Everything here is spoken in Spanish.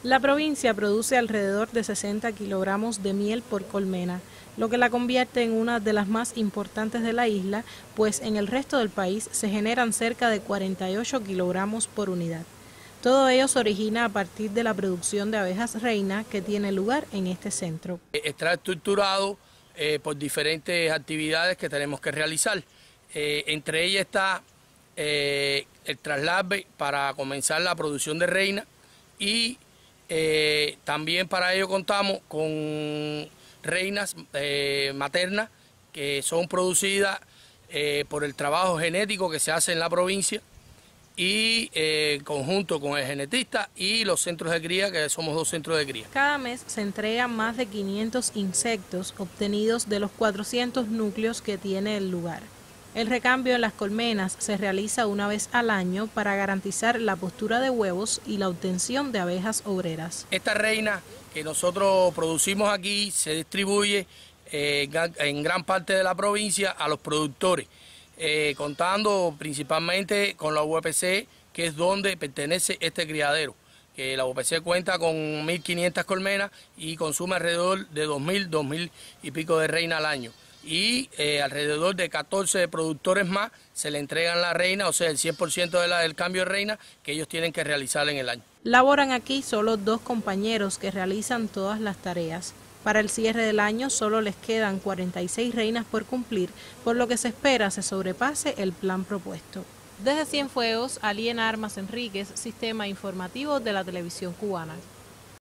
La provincia produce alrededor de 60 kilogramos de miel por colmena, lo que la convierte en una de las más importantes de la isla, pues en el resto del país se generan cerca de 48 kilogramos por unidad. Todo ello se origina a partir de la producción de abejas reina que tiene lugar en este centro. Está estructurado por diferentes actividades que tenemos que realizar. Entre ellas está el traslarve para comenzar la producción de reina y también para ello contamos con reinas maternas que son producidas por el trabajo genético que se hace en la provincia y conjunto con el genetista y los centros de cría, que somos 2 centros de cría. Cada mes se entregan más de 500 insectos obtenidos de los 400 núcleos que tiene el lugar. El recambio en las colmenas se realiza una vez al año para garantizar la postura de huevos y la obtención de abejas obreras. Esta reina que nosotros producimos aquí se distribuye en gran parte de la provincia a los productores, contando principalmente con la UPC, que es donde pertenece este criadero. La UPC cuenta con 1.500 colmenas y consume alrededor de 2.000 y pico de reina al año. Y alrededor de 14 productores más se le entregan la reina, o sea, el 100% del cambio de reina que ellos tienen que realizar en el año. Laboran aquí solo 2 compañeros que realizan todas las tareas. Para el cierre del año solo les quedan 46 reinas por cumplir, por lo que se espera se sobrepase el plan propuesto. Desde Cienfuegos, Aliena Armas Enríquez, Sistema Informativo de la Televisión Cubana.